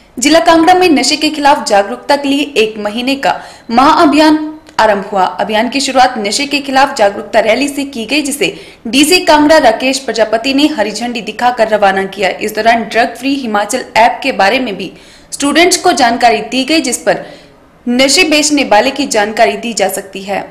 जिला कांगड़ा में नशे के खिलाफ जागरूकता के लिए 1 महीने का महाअभियान आरंभ हुआ। अभियान की शुरुआत नशे के खिलाफ जागरूकता रैली से की गई, जिसे डीसी कांगड़ा राकेश प्रजापति ने हरी झंडी दिखाकर रवाना किया। इस दौरान ड्रग फ्री हिमाचल ऐप के बारे में भी स्टूडेंट्स को जानकारी दी गई, जिस पर नशे बेचने वाले की जानकारी दी जा सकती है।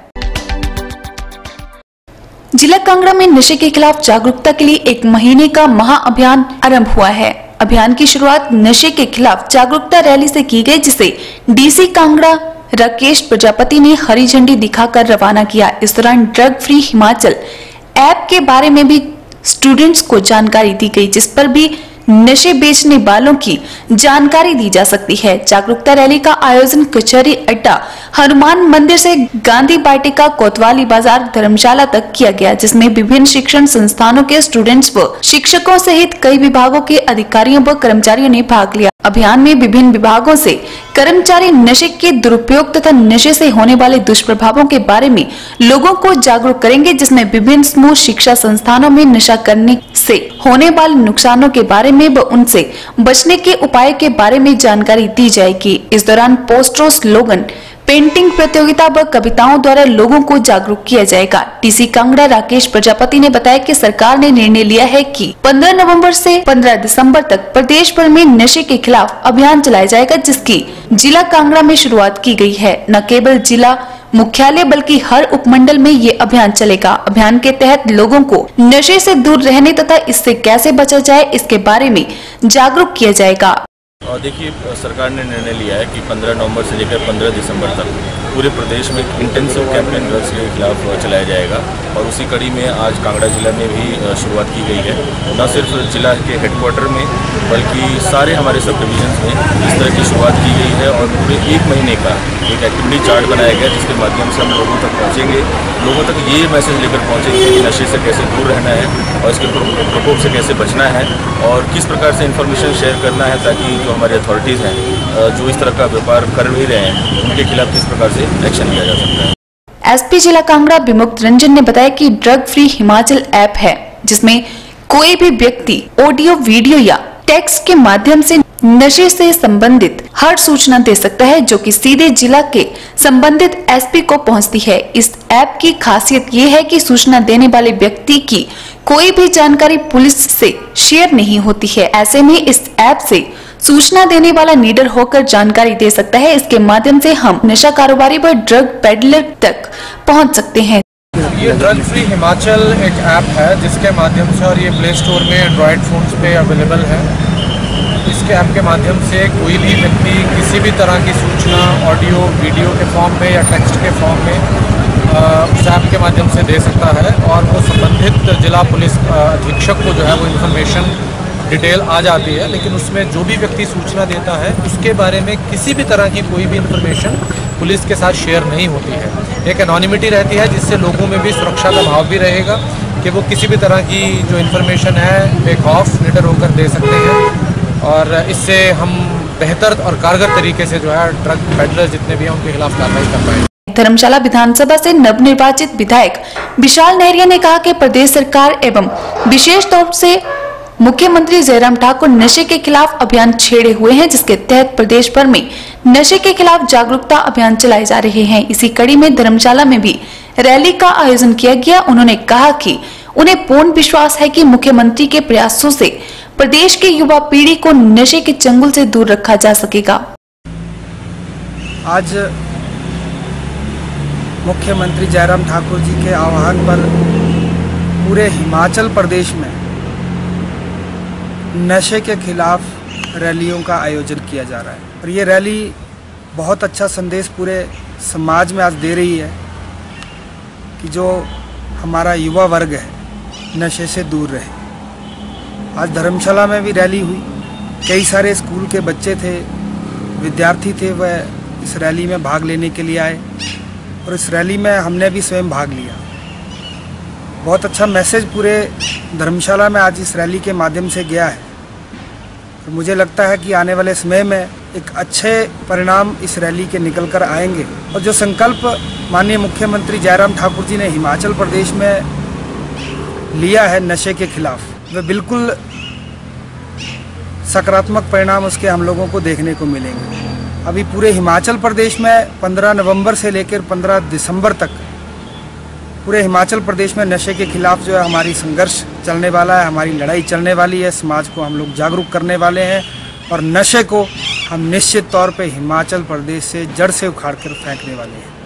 जिला कांगड़ा में नशे के खिलाफ जागरूकता के लिए 1 महीने का महाअभियान आरंभ हुआ है। अभियान की शुरुआत नशे के खिलाफ जागरूकता रैली से की गई, जिसे डीसी कांगड़ा राकेश प्रजापति ने हरी झंडी दिखाकर रवाना किया। इस दौरान ड्रग फ्री हिमाचल ऐप के बारे में भी स्टूडेंट्स को जानकारी दी गई, जिस पर भी नशे बेचने वालों की जानकारी दी जा सकती है। जागरूकता रैली का आयोजन कचहरी अड्डा, हनुमान मंदिर से गांधी वाटिका, कोतवाली बाजार, धर्मशाला तक किया गया, जिसमें विभिन्न शिक्षण संस्थानों के स्टूडेंट्स व शिक्षकों सहित कई विभागों के अधिकारियों व कर्मचारियों ने भाग लिया। अभियान में विभिन्न विभागों से कर्मचारी नशे के दुरुपयोग तथा नशे से होने वाले दुष्प्रभावों के बारे में लोगों को जागरूक करेंगे, जिसमें विभिन्न समूह शिक्षा संस्थानों में नशा करने से होने वाले नुकसानों के बारे में व उनसे बचने के उपाय के बारे में जानकारी दी जाएगी। इस दौरान पोस्टरों, स्लोगन, पेंटिंग प्रतियोगिता व कविताओं द्वारा लोगों को जागरूक किया जाएगा। डीसी कांगड़ा राकेश प्रजापति ने बताया कि सरकार ने निर्णय लिया है कि 15 नवंबर से 15 दिसंबर तक प्रदेश भर में नशे के खिलाफ अभियान चलाया जाएगा, जिसकी जिला कांगड़ा में शुरुआत की गई है। न केवल जिला मुख्यालय बल्कि हर उपमंडल में ये अभियान चलेगा। अभियान के तहत लोगों को नशे से दूर रहने तथा इससे कैसे बचा जाए, इसके बारे में जागरूक किया जाएगा। और देखिए, सरकार ने निर्णय लिया है कि 15 नवंबर से लेकर 15 दिसंबर तक पूरे प्रदेश में इंटेंसिव कैंपेन ड्रग्स के खिलाफ चलाया जाएगा। और उसी कड़ी में आज कांगड़ा जिला में भी शुरुआत की गई है। न सिर्फ जिला के हेडक्वार्टर में बल्कि सारे हमारे सब डिविजन्स में इस तरह की शुरुआत की गई है। और पूरे 1 महीने का एक एक्टिविटी चार्ट बनाया गया, जिसके माध्यम से हम लोगों तक पहुँचेंगे, लोगों तक ये मैसेज लेकर पहुँचेंगे कि नशे से कैसे दूर रहना है और इसके प्रकोप से कैसे बचना है और किस प्रकार से इन्फॉर्मेशन शेयर करना है, ताकि जो हमारे अथॉरिटीज़ हैं जो इस तरह का व्यापार कर भी रहे हैं उनके खिलाफ किस प्रकार से एक्शन लिया जा सकता है। एसपी जिला कांगड़ा विमुक्त रंजन ने बताया कि ड्रग फ्री हिमाचल ऐप है, जिसमें कोई भी व्यक्ति ऑडियो, वीडियो या टेक्स्ट के माध्यम से नशे से संबंधित हर सूचना दे सकता है, जो कि सीधे जिला के संबंधित एसपी को पहुंचती है। इस ऐप की खासियत ये है कि सूचना देने वाले व्यक्ति की कोई भी जानकारी पुलिस से शेयर नहीं होती है। ऐसे में इस ऐप से सूचना देने वाला निडर होकर जानकारी दे सकता है। इसके माध्यम से हम नशा कारोबारी व ड्रग पेडलर तक पहुंच सकते हैं। ये ड्रग फ्री हिमाचल एक ऐप है, जिसके माध्यम से, और ये प्ले स्टोर में एंड्रॉयड फोन्स पे अवेलेबल है। इसके ऐप के माध्यम से कोई भी व्यक्ति किसी भी तरह की सूचना ऑडियो, वीडियो के फॉर्म में या टेक्स्ट के फॉर्म में उस ऐप के माध्यम से दे सकता है। और वो संबंधित जिला पुलिस अधीक्षक को जो है वो इन्फॉर्मेशन डिटेल आ जाती है। लेकिन उसमें जो भी व्यक्ति सूचना देता है उसके बारे में किसी भी तरह की कोई भी इन्फॉर्मेशन पुलिस के साथ शेयर नहीं होती है। एक एनोनिमिटी रहती है, जिससे लोगों में भी सुरक्षा का भाव भी रहेगा कि वो किसी भी तरह की जो इन्फॉर्मेशन है बेखौफ निडर होकर दे सकते हैं। और इससे हम बेहतर और कारगर तरीके से जो है ड्रग पेडलर जितने भी हैं उनके खिलाफ कार्रवाई कर पाएंगे। धर्मशाला विधानसभा से नवनिर्वाचित विधायक विशाल नेहरिया ने कहा कि प्रदेश सरकार एवं विशेष तौर से मुख्यमंत्री जयराम ठाकुर नशे के खिलाफ अभियान छेड़े हुए हैं, जिसके तहत प्रदेश भर में नशे के खिलाफ जागरूकता अभियान चलाए जा रहे हैं। इसी कड़ी में धर्मशाला में भी रैली का आयोजन किया गया। उन्होंने कहा कि उन्हें पूर्ण विश्वास है कि मुख्यमंत्री के प्रयासों से प्रदेश की युवा पीढ़ी को नशे के चंगुल से दूर रखा जा सकेगा। आज मुख्यमंत्री जयराम ठाकुर जी के आह्वान पर पूरे हिमाचल प्रदेश में नशे के खिलाफ रैलियों का आयोजन किया जा रहा है। और ये रैली बहुत अच्छा संदेश पूरे समाज में आज दे रही है कि जो हमारा युवा वर्ग है नशे से दूर रहे। आज धर्मशाला में भी रैली हुई, कई सारे स्कूल के बच्चे थे, विद्यार्थी थे, वह इस रैली में भाग लेने के लिए आए और इस रैली में हमने भी स्वयं भाग लिया। बहुत अच्छा मैसेज पूरे धर्मशाला में आज इस रैली के माध्यम से गया है। तो मुझे लगता है कि आने वाले समय में एक अच्छे परिणाम इस रैली के निकल कर आएंगे। और जो संकल्प माननीय मुख्यमंत्री जयराम ठाकुर जी ने हिमाचल प्रदेश में लिया है नशे के खिलाफ, वह बिल्कुल सकारात्मक परिणाम उसके हम लोगों को देखने को मिलेंगे। अभी पूरे हिमाचल प्रदेश में 15 नवंबर से लेकर 15 दिसंबर तक पूरे हिमाचल प्रदेश में नशे के खिलाफ जो है हमारी संघर्ष चलने वाला है, हमारी लड़ाई चलने वाली है। समाज को हम लोग जागरूक करने वाले हैं और नशे को हम निश्चित तौर पे हिमाचल प्रदेश से जड़ से उखाड़ कर फेंकने वाले हैं।